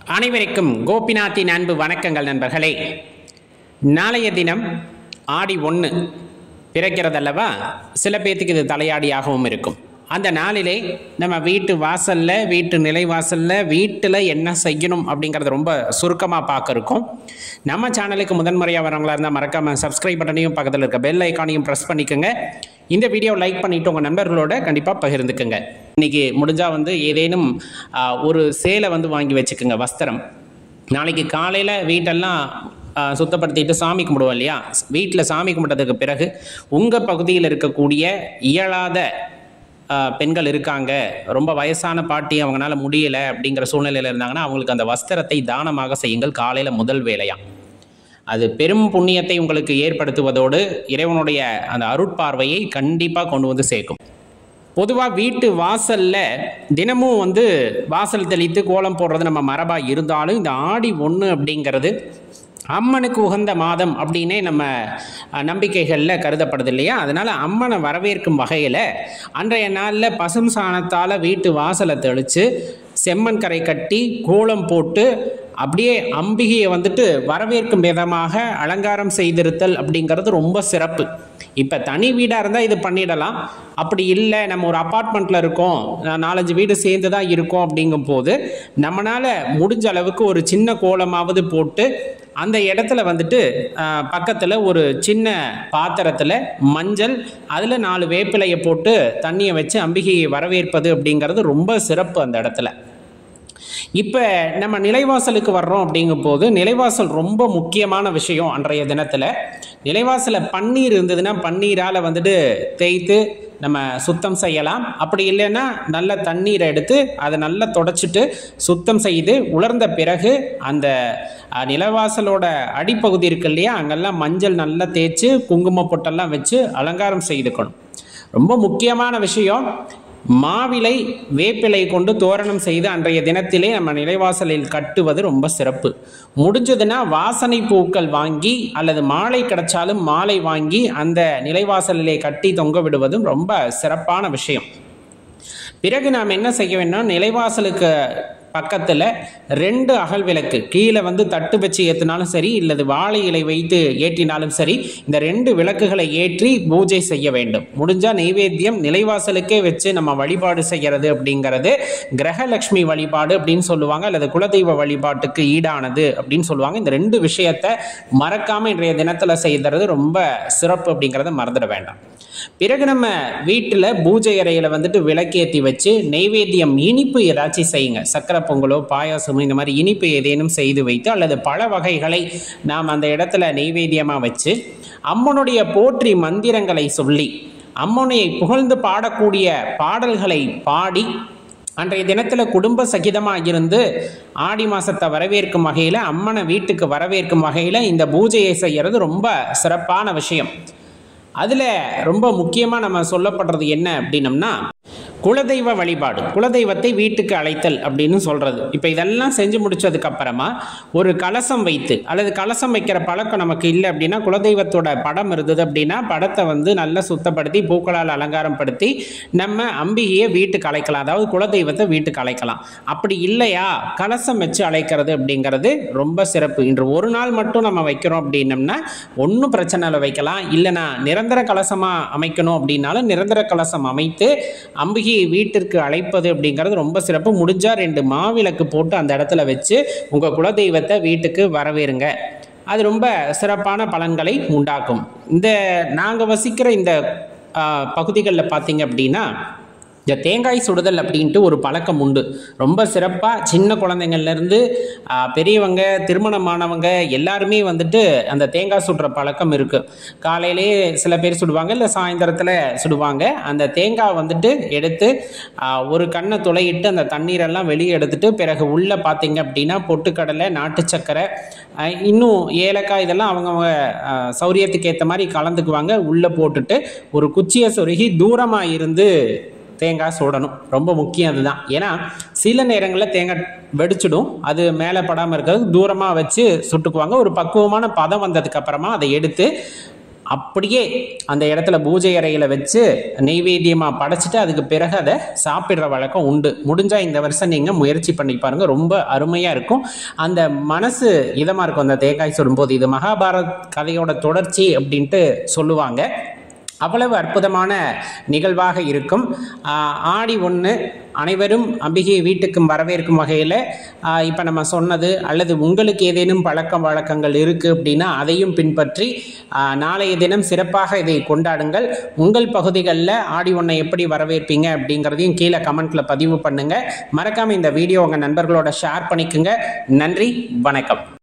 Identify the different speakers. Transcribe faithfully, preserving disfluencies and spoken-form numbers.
Speaker 1: அனைவருக்கும் கோபிநாத்தின் அன்பு வணக்கங்கள் நண்பர்களே. நாளைய தினம் ஆடி ஒன்று பிறக்கிறதல்லவா, சில பேர்த்துக்கு இது தலையாடியாகவும் இருக்கும். அந்த நாளிலே நம்ம வீட்டு வாசலில், வீட்டு நிலைவாசலில், வீட்டில் என்ன செய்யணும் அப்படிங்கிறத ரொம்ப சுருக்கமாக பார்க்க இருக்கோம். நம்ம சேனலுக்கு முதன்முறையாக வரவங்களா இருந்தால் மறக்காமல் சப்ஸ்கிரைப் பட்டனையும் பக்கத்தில் இருக்க பெல் ஐக்கானையும் ப்ரெஸ் பண்ணிக்கோங்க. இந்த வீடியோ லைக் பண்ணிவிட்டு உங்கள் நண்பர்களோட கண்டிப்பாக பகிர்ந்துக்குங்க. இன்றைக்கி முடிஞ்சால் வந்து ஏதேனும் ஒரு சேலை வந்து வாங்கி வச்சுக்கோங்க, வஸ்திரம். நாளைக்கு காலையில் வீட்டெல்லாம் சுத்தப்படுத்திட்டு சாமி கும்பிடுவோம் இல்லையா? வீட்டில் சாமி கும்பிட்டதுக்கு பிறகு உங்கள் பகுதியில் இருக்கக்கூடிய இயலாத பெண்கள் இருக்காங்க, ரொம்ப வயசான பாட்டி, அவங்களால முடியலை அப்படிங்கிற சூழ்நிலையில் இருந்தாங்கன்னா அவங்களுக்கு அந்த வஸ்திரத்தை தானமாக செய்யுங்கள் காலையில் முதல் வேலையாக. அது பெரும் புண்ணியத்தை உங்களுக்கு ஏற்படுத்துவதோடு இறைவனுடைய அந்த அருட்பார்வையை கண்டிப்பாக கொண்டு வந்து சேர்க்கும். பொதுவாக வீட்டு வாசலில் தினமும் வந்து வாசல் தெளித்து கோலம் போடுறது நம்ம மரபாக இருந்தாலும், இந்த ஆடி ஒன்று அப்படிங்கிறது அம்மனுக்கு உகந்த மாதம் அப்படின்னே நம்ம நம்பிக்கைகளில் கருதப்படுது இல்லையா? அதனால் அம்மனை வரவேற்கும் வகையில் அன்றைய நாளில் பசும் சாணத்தால் வீட்டு வாசலை தெளித்து செம்மண் கரை கட்டி கோலம் போட்டு அப்படியே அம்பிகையை வந்துட்டு வரவேற்கும் விதமாக அலங்காரம் செய்திருத்தல் அப்படிங்கிறது ரொம்ப சிறப்பு. இப்போ தனி வீடாக இருந்தால் இது பண்ணிடலாம். அப்படி இல்லை, நம்ம ஒரு அப்பார்ட்மெண்ட்டில் இருக்கோம், நாலஞ்சு வீடு சேர்ந்து தான் இருக்கோம் அப்படிங்கும் போது நம்மளால் முடிஞ்ச அளவுக்கு ஒரு சின்ன கோலமாவது போட்டு அந்த இடத்துல வந்துட்டு பக்கத்தில் ஒரு சின்ன பாத்திரத்தில் மஞ்சள், அதில் நாலு வேப்பிலையை போட்டு தண்ணியை வச்சு அம்பிகையை வரவேற்பது அப்படிங்கிறது ரொம்ப சிறப்பு அந்த இடத்துல. இப்போ நம்ம நிலைவாசலுக்கு வர்றோம் அப்படிங்கும் போது நிலைவாசல் ரொம்ப முக்கியமான விஷயம். அன்றைய தினத்தில் நிலைவாசலில் பன்னீர் இருந்ததுன்னா பன்னீரால் வந்துட்டு தேய்த்து நம்ம சுத்தம் செய்யலாம். அப்படி இல்லைன்னா நல்ல தண்ணீரை எடுத்து அதை நல்லா தொடச்சிட்டு சுத்தம் செய்து உலர்ந்த பிறகு அந்த நிலவாசலோட அடிப்பகுதி இருக்கு இல்லையா, அங்கெல்லாம் மஞ்சள் நல்லா தேய்ச்சி குங்கும பொட்டெல்லாம் வச்சு அலங்காரம் செய்துக்கணும். ரொம்ப முக்கியமான விஷயம். மாவிலை வேப்பிலை கொண்டு தோரணம் செய்து அன்றைய தினத்திலே நம்ம நிலைவாசலில் கட்டுவது ரொம்ப சிறப்பு. முடிஞ்சதுன்னா வாசனை பூக்கள் வாங்கி அல்லது மாலை கிடைச்சாலும் மாலை வாங்கி அந்த நிலைவாசலிலே கட்டி தொங்க விடுவதும் ரொம்ப சிறப்பான விஷயம். பிறகு நாம் என்ன செய்ய வேண்டும், நிலைவாசலுக்கு பக்கத்தில் ரெண்டு அகல் விளக்கு, கீழே வந்து தட்டு வச்சு ஏற்றினாலும் சரி, இல்லது வாழை இலை வைத்து ஏற்றினாலும் சரி, இந்த ரெண்டு விளக்குகளை ஏற்றி பூஜை செய்ய வேண்டும். முடிஞ்சால் நெய்வேத்தியம் நிலைவாசலுக்கே வச்சு நம்ம வழிபாடு செய்கிறது அப்படிங்கிறது கிரகலட்சுமி வழிபாடு அப்படின்னு சொல்லுவாங்க, அல்லது குலதெய்வ வழிபாட்டுக்கு ஈடானது அப்படின்னு சொல்லுவாங்க. இந்த ரெண்டு விஷயத்தை மறக்காமல் இன்றைய தினத்தில் செய்கிறது ரொம்ப சிறப்பு அப்படிங்கிறத மறந்துட வேண்டாம். பிறகு நம்ம வீட்டில் பூஜை அறையில் வந்துட்டு விளக்கேற்றி வச்சு நெய்வேத்தியம் இனிப்பு ஏதாச்சும் செய்யுங்க. சக்கரை பொங்கலோ பாயாசமோ இந்த மாதிரி இனிப்பு ஏதேனும் செய்து வைத்து அல்லது பல வகைகளை நாம் அந்த இடத்துல நெய்வேத்தியமாக வச்சு அம்மனுடைய போற்றி மந்திரங்களை சொல்லி அம்மனை புகழ்ந்து பாடக்கூடிய பாடல்களை பாடி அன்றைய தினத்தில் குடும்ப சகிதமாக இருந்து ஆடி மாதத்தை வரவேற்கும் வகையில், அம்மனை வீட்டுக்கு வரவேற்கும் வகையில் இந்த பூஜையை செய்கிறது ரொம்ப சிறப்பான விஷயம். அதில் ரொம்ப முக்கியமாக நம்ம சொல்லப்படுறது என்ன அப்படின்னம்னா குலதெய்வ வழிபாடு, குலதெய்வத்தை வீட்டுக்கு அழைத்தல் அப்படின்னு சொல்கிறது. இப்போ இதெல்லாம் செஞ்சு முடித்ததுக்கப்புறமா ஒரு கலசம் வைத்து, அல்லது கலசம் வைக்கிற பழக்கம் நமக்கு இல்லை அப்படின்னா குலதெய்வத்தோட படம் இருந்தது அப்படின்னா படத்தை வந்து நல்லா சுத்தப்படுத்தி பூக்களால் அலங்காரம் படுத்தி நம்ம அம்பிகையை வீட்டுக்கு அழைக்கலாம், அதாவது குலதெய்வத்தை வீட்டுக்கு அழைக்கலாம். அப்படி இல்லையா கலசம் வச்சு அழைக்கிறது அப்படிங்கிறது ரொம்ப சிறப்பு. இன்று ஒரு நாள் மட்டும் நம்ம வைக்கிறோம் அப்படின்னம்னா ஒன்றும் பிரச்சனை இல்லை, வைக்கலாம். இல்லைனா நிரந்தர கலசமாக அமைக்கணும் அப்படின்னாலும் நிரந்தர கலசம் அமைத்து அம்பிகை வீட்டிற்கு அழைப்பது அப்படிங்கிறது ரொம்ப சிறப்பு. முடிஞ்சா ரெண்டு மாவிளக்கு போட்டு அந்த இடத்துல வச்சு உங்க குலதெய்வத்தை வீட்டுக்கு வரவேறுங்க. அது ரொம்ப சிறப்பான பலன்களை உண்டாக்கும். இந்த நாங்கள் வசிக்கிற இந்த பகுதிகளில் பார்த்தீங்க அப்படின்னா இந்த தேங்காய் சுடுதல் அப்படின்ட்டு ஒரு பழக்கம் உண்டு. ரொம்ப சிறப்பாக சின்ன குழந்தைங்கள்லேருந்து பெரியவங்க, திருமணமானவங்க எல்லாருமே வந்துட்டு அந்த தேங்காய் சுடுற பழக்கம் இருக்குது. காலையிலே சில பேர் சுடுவாங்க, இல்லை சாயந்தரத்தில் சுடுவாங்க. அந்த தேங்காய் வந்துட்டு எடுத்து ஒரு கண்ணை துளையிட்டு அந்த தண்ணீரெல்லாம் வெளியே எடுத்துட்டு பிறகு உள்ளே பார்த்தீங்க அப்படின்னா பொட்டுக்கடலை, நாட்டு சக்கரை, இன்னும் ஏலக்காய் இதெல்லாம் அவங்கவுங்க சௌரியத்துக்கு ஏற்ற மாதிரி கலந்துக்குவாங்க. உள்ளே போட்டுட்டு ஒரு குச்சியை சொருகி தூரமாக இருந்து தேங்காய் சுடணும். ரொம்ப முக்கியம் அதுதான். ஏன்னா சில நேரங்களில் தேங்காய் வெடிச்சிடும், அது மேலே படாமல் இருக்கிறது தூரமாக வச்சு சுட்டுக்குவாங்க. ஒரு பக்குவமான பதம் வந்ததுக்கு அப்புறமா அதை எடுத்து அப்படியே அந்த இடத்துல பூஜை அறையில் வச்சு நெய்வேத்தியமாக படைச்சிட்டு அதுக்கு பிறகு அதை சாப்பிட்ற வழக்கம் உண்டு. முடிஞ்சால் இந்த வருஷம் நீங்கள் முயற்சி பண்ணி பாருங்கள், ரொம்ப அருமையாக இருக்கும். அந்த மனசு இதமாக இருக்கும் அந்த தேங்காய் சுடும்போது. இது மகாபாரத் கதையோட தொடர்ச்சி அப்படின்ட்டு சொல்லுவாங்க. அவ்வளவு அற்புதமான நிகழ்வாக இருக்கும். ஆடி ஒன்று அனைவரும் அம்பிகை வீட்டுக்கும் வரவேற்கும் வகையில் இப்போ நம்ம சொன்னது, அல்லது உங்களுக்கு ஏதேனும் பழக்க வழக்கங்கள் இருக்குது அப்படின்னா அதையும் பின்பற்றி நாளைய தினம் சிறப்பாக இதை கொண்டாடுங்கள். உங்கள் பகுதிகளில் ஆடி ஒன்றை எப்படி வரவேற்பீங்க அப்படிங்கிறதையும் கீழே கமெண்ட்டில் பதிவு பண்ணுங்கள். மறக்காமல் இந்த வீடியோ உங்கள் நண்பர்களோட ஷேர் பண்ணிக்கோங்க. நன்றி, வணக்கம்.